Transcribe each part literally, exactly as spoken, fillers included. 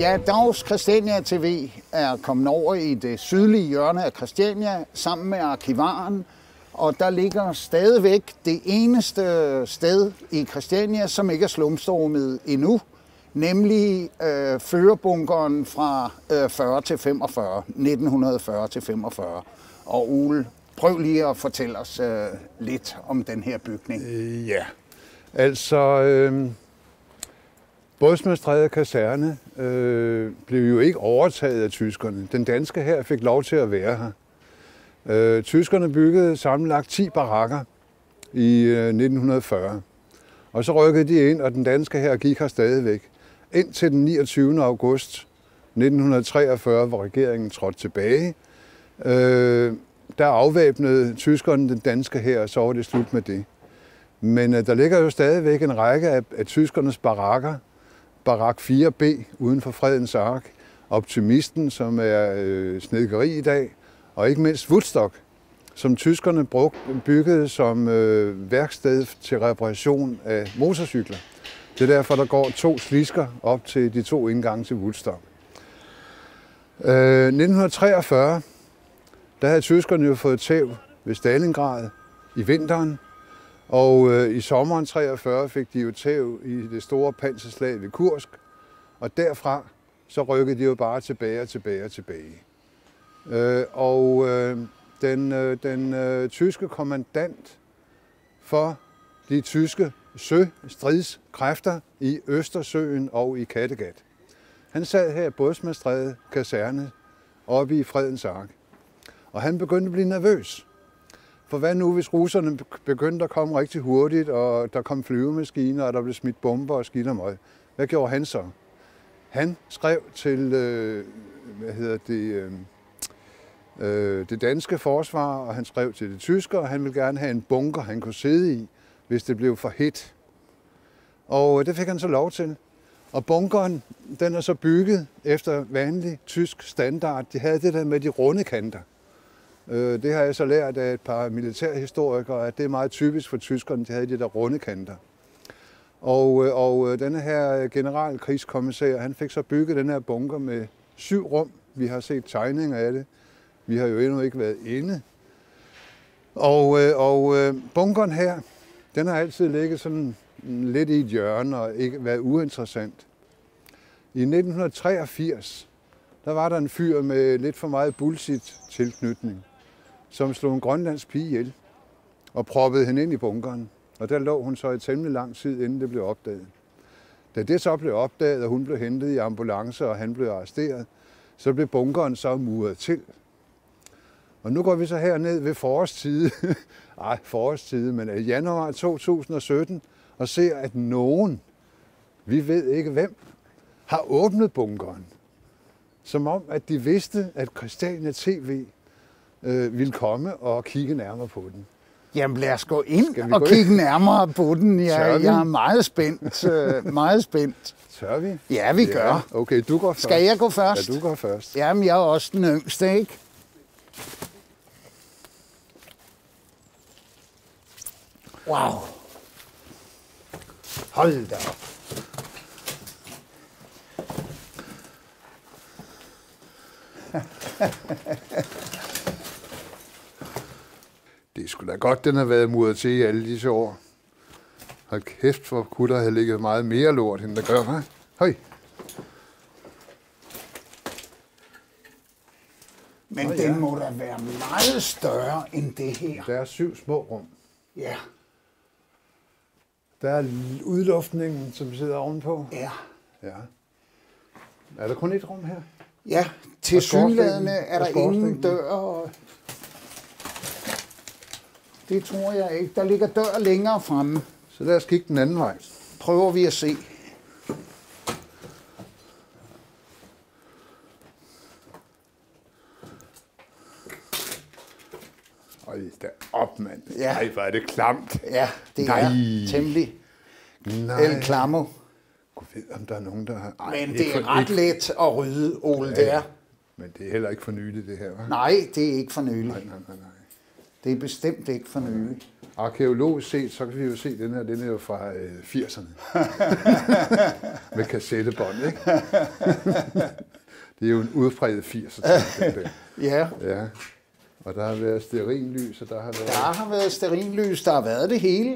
Ja, Dags Christiania T V er kommet over i det sydlige hjørne af Christiania sammen med arkivaren, og der ligger stadigvæk det eneste sted i Christiania, som ikke er slumstormet endnu, nemlig øh, førerbunkeren fra øh, fyrre til femogfyrre, nitten fyrre til femogfyrre. Og Ole, prøv lige at fortælle os øh, lidt om den her bygning. Øh, ja, altså øh, Bådsmedstræde kaserne øh, blev jo ikke overtaget af tyskerne. Den danske hær fik lov til at være her. Øh, tyskerne byggede sammenlagt ti barakker i øh, nitten fyrre. Og så rykkede de ind, og den danske hær gik her stadigvæk. Indtil den niogtyvende august nitten treogfyrre, hvor regeringen trådte tilbage, øh, der afvæbnede tyskerne den danske hær, og så var det slut med det. Men øh, der ligger jo stadigvæk en række af, af tyskernes barakker. Barak fire B uden for Fredens Ark, Optimisten, som er øh, snedkeri i dag, og ikke mindst Woodstock, som tyskerne brugte, byggede som øh, værksted til reparation af motorcykler. Det er derfor, der går to slisker op til de to indgange til Woodstock. Øh, nitten treogfyrre, der havde tyskerne jo fået tæv ved Stalingrad i vinteren, og øh, i sommeren treogfyrre fik de jo tæv i det store panserslag ved Kursk, og derfra så rykkede de jo bare tilbage og tilbage og tilbage. Øh, og øh, den, øh, den øh, tyske kommandant for de tyske søstridskræfter i Østersøen og i Kattegat, han sad her i Bådsmedstræde kaserne oppe i Fredens Ark, og han begyndte at blive nervøs. For hvad nu, hvis russerne begyndte at komme rigtig hurtigt, og der kom flyvemaskiner, og der blev smidt bomber og skidt og møg? Hvad gjorde han så? Han skrev til øh, hvad hedder det, øh, det danske forsvar, og han skrev til det tyske, og han ville gerne have en bunker, han kunne sidde i, hvis det blev for hedt. Og det fik han så lov til. Og bunkeren, den er så bygget efter vanlig tysk standard. De havde det der med de runde kanter. Det har jeg så lært af et par militærhistorikere, at det er meget typisk for tyskerne, de havde de der runde kanter. Og, og denne her generalkrigskommissær, han fik så bygget den her bunker med syv rum. Vi har set tegninger af det. Vi har jo endnu ikke været inde. Og, og bunkeren her, den har altid ligget sådan lidt i et hjørne og ikke været uinteressant. I nitten treogfirs, der var der en fyr med lidt for meget bullshit-tilknytning, som slog en grønlandsk pige ihjel og proppede hende ind i bunkeren. Og der lå hun så i temmelig lang tid, inden det blev opdaget. Da det så blev opdaget, og hun blev hentet i ambulance, og han blev arresteret, så blev bunkeren så muret til. Og nu går vi så herned ved forårstide, ej forårstide, men i januar to tusind og sytten, og ser, at nogen, vi ved ikke hvem, har åbnet bunkeren. Som om, at de vidste, at Christiania T V øh, ville komme og kigge nærmere på den. Jamen lad os gå ind og kigge ind? nærmere på den. Jeg, jeg er meget spændt. Øh, meget spændt. Tør vi? Ja, vi ja. gør. Okay, du går først. Skal jeg gå først? Ja, du går først. Jamen, jeg er også den yngste, ikke? Wow. Hold da op. Det er sgu da godt, den har været muret til i alle disse år. Hold kæft, hvor kunne der have ligget meget mere lort, end der gør, hva'? Høj. Men oh, ja. Den må da være meget større end det her. Der er syv små rum. Ja. Der er udluftningen, som sidder ovenpå. Ja. Ja. Er der kun et rum her? Ja, til synlædende er der ingen dør. Og det tror jeg ikke. Der ligger dør længere fremme. Så lad os kigge den anden vej. Prøver vi at se. Hold da op, mand. Ja. Ej, hvor er det klamt. Ja, det Nej. er temmelig el klamo. Gud ved, om der er nogen, der har... Ej, men det er ret ikke... let at rydde, Ole, ja, det er. Men det er heller ikke for nyligt, det her, hva'? Nej, det er ikke for nyligt. Nej, nej, nej, nej. Det er bestemt ikke for nylig. Arkæologisk set, så kan vi jo se, at den her, den er jo fra øh, firserne. Med kassettebånd, ikke? Det er jo en udpræget firser. Ja. Ja. Og der har været stearinlys, og der har været... Der har været stearinlys, der har været det hele.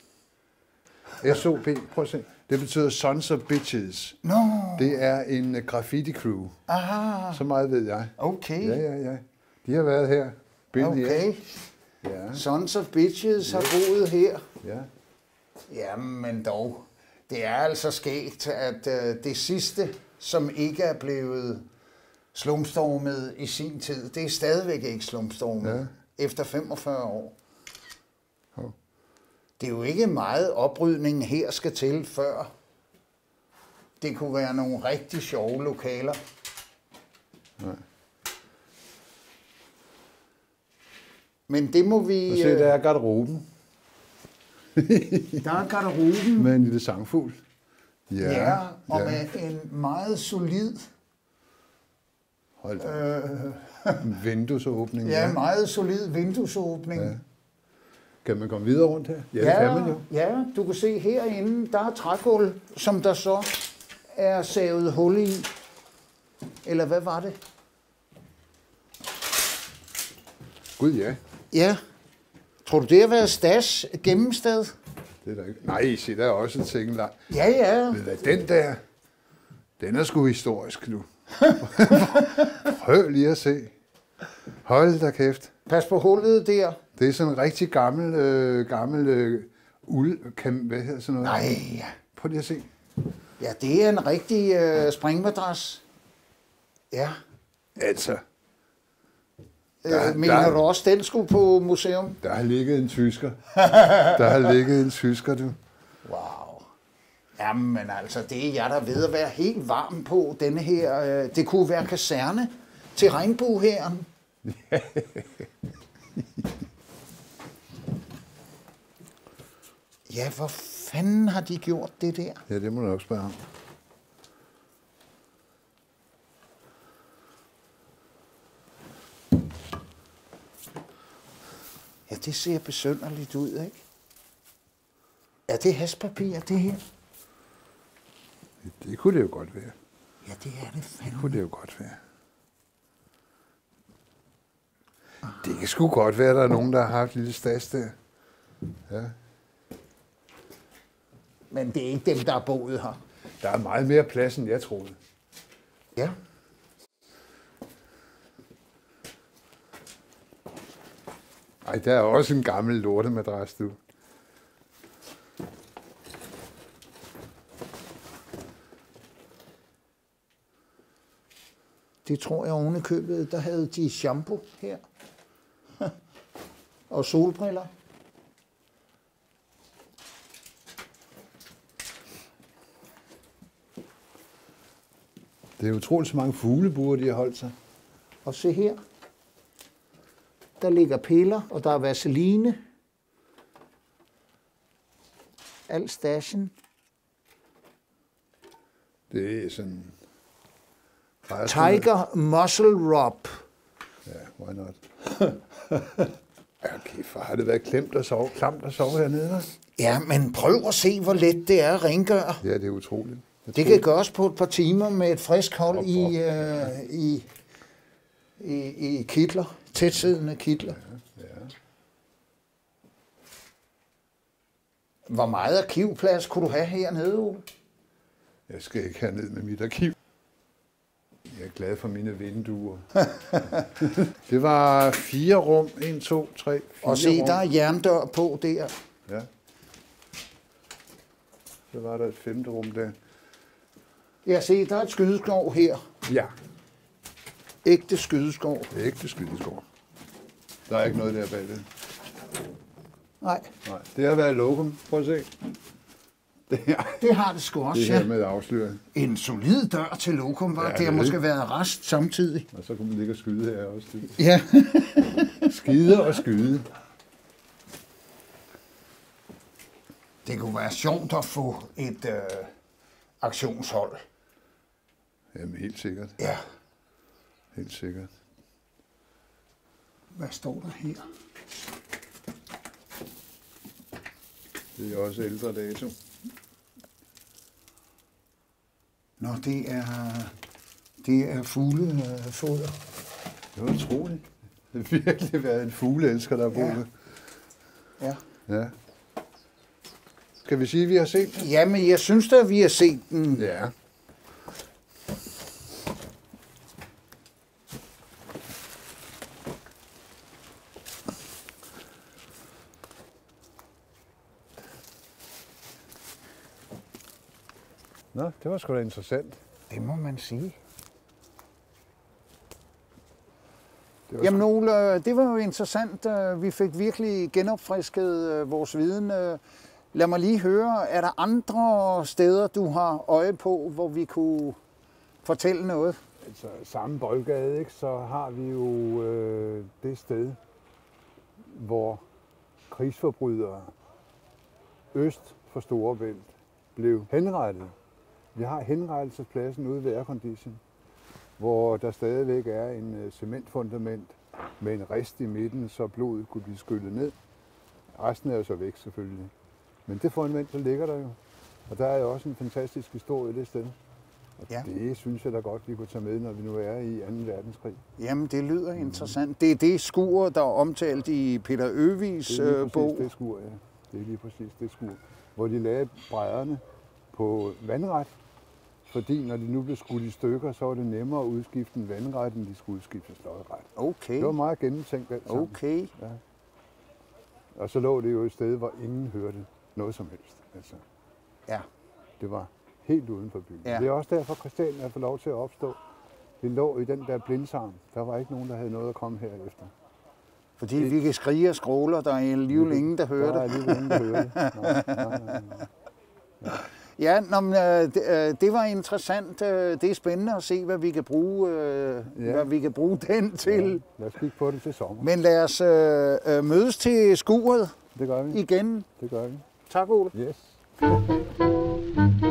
S O B, prøv at se. Det betyder Sons of Bitches. Nå. Det er en graffiti crew. Aha. Så meget ved jeg. Okay. Ja, ja, ja. De har været her. Been Okay. Here. Ja. Sons of Bitches har boet her. Ja. Jamen dog. Det er altså skægt, at øh, det sidste, som ikke er blevet slumstormet i sin tid, det er stadigvæk ikke slumstormet. Ja. Efter femogfyrre år. Oh. Det er jo ikke meget oprydning her skal til, før det kunne være nogle rigtig sjove lokaler. Nej. Men det må vi... Og se, der er garderoben. Der er garderoben. Med en lille sangfugl. Ja, Ja, og ja. med en meget solid... Hold da. Øh, Vinduesåbning. ja, meget solid vinduesåbning. Ja. Kan man komme videre rundt her? Ja, det Ja, kan man jo. ja, du kan se herinde, der er trækul, som der så er savet hul i. Eller hvad var det? Gud, ja. Ja. Tror du, det har været Stas gemmested? Det er der ikke. Nej, se, der er også en ting. Der... Ja, ja. Ved du hvad, den der, den er sgu historisk nu. Prøv lige at se. Hold da kæft. Pas på hullet der. Det er sådan en rigtig gammel, øh, gammel øh, uld, kan, hvad hedder sådan noget? Nej. Prøv lige at se. Ja, det er en rigtig øh, springmadras. Ja. Altså, Øh, Der- mener der- du også, den skulle på museum? der har ligget en tysker. Der har ligget en tysker, du. Wow. Jamen altså, det er jeg der ved at være helt varm på, denne her. Øh, det kunne være kaserne til regnbuehæren. Ja, hvor fanden har de gjort det der? Ja, det må du nok spørge om. Ja, det ser besynderligt ud, ikke? Er det haspapir, det her? Det kunne det jo godt være. Ja, det er det Det fandme. kunne det jo godt være. Det kan sgu godt være, at der er nogen, der har haft et lille stas der. Ja. Men det er ikke dem, der er boet her. Der er meget mere plads, end jeg troede. Ja. Ej, der er også en gammel lortemadras, du. Det tror jeg oven i købet, der havde de shampoo her. Og solbriller. Det er utroligt så mange fuglebuer, de har holdt sig. Og se her. Der ligger piller, og der er vaseline. Al stashen. Det er sådan... Tiger Muscle Rub. Ja, why not? Okay, for har det været klemt at sove, klamt at sove hernede? hva'? Ja, men prøv at se, hvor let det er at rengøre. Ja, det er utroligt. Jeg Det troede- kan gøres på et par timer med et frisk hold Op, i, op. øh, i, i, i kitler, tætsiddende kitler. Ja. Hvor meget arkivplads kunne du have hernede, Ole? Jeg skal ikke herned med mit arkiv. Jeg er glad for mine vinduer. Det var fire rum. En, to, tre, fire Og se, rum. der er jerndør på der. Ja. Så var der et femte rum der. Ja, se, der er et skydeskov her. Ja, Ægte skydeskov. ægte skydeskår. Der er ikke noget der bagved. Nej, Nej, det har været lokum. Prøv at se. Det her, det har det sgu også, det her ja. med afsløret. En solid dør til lokum, var Ja, det det har er måske det. været rest samtidig. Og så kunne man ligge og skyde her også. Ja. Skide og skyde. Det kunne være sjovt at få et øh, aktionshold. Jamen helt sikkert. Ja. Helt sikkert. Hvad står der her? Det er også ældre dato. Nå, det er, det er fuglefoder. Det var utroligt. Det har virkelig været en fugleelsker, der er boet. Ja. Ja. Ja. Kan vi sige, at vi har set den? Jamen, jeg synes da, vi har set den. Ja. Nå, det var sgu da interessant. Det må man sige. Det var Jamen sgu... Ole, det var jo interessant. Vi fik virkelig genopfrisket vores viden. Lad mig lige høre, er der andre steder, du har øje på, hvor vi kunne fortælle noget? Altså samme boldgade, ikke, så har vi jo øh, det sted, hvor krigsforbrydere øst for Storebælt blev henrettet. Vi har henrettelsespladsen ude ved Aircondition, hvor der stadigvæk er en øh, cementfundament med en rist i midten, så blodet kunne blive skyllet ned. Resten er jo så væk selvfølgelig. Men det fundament, der ligger der jo. Og der er jo også en fantastisk historie det sted. Og ja. Det synes jeg da godt, vi kunne tage med, når vi nu er i anden verdenskrig. Jamen, det lyder mm. interessant. Det er det skur, der er omtalt i Peter Øvigs bog. Det er lige præcis det skur, ja. Det er lige præcis det skur. Hvor de lagde brædderne på vandret. Fordi når de nu blev skudt i stykker, så var det nemmere at udskifte en vandret, end de skulle udskifte en lodret. Okay. Det var meget gennemtænkt alt sammen. Okay. Ja. Og så lå det jo et sted, hvor ingen hørte noget som helst. Altså, ja. Det var helt uden for byen. Ja. Det er også derfor, Christiania har fået lov til at opstå. Det lå i den der blindsarm. Der var ikke nogen, der havde noget at komme herefter. Fordi det... vi kan skrige og skråler, der er alligevel ingen, der hører det. Der er alligevel ingen, der hører det. Nej, nej, nej, nej. Ja, nå, men, øh, det, øh, det var interessant. Øh, det er spændende at se, hvad vi kan bruge, øh, ja. hvad vi kan bruge den til. Ja, lad os kigge på det til sommer. Men lad os øh, øh, mødes til skuret det gør vi. igen. Det gør vi. Tak, Ole. Yes.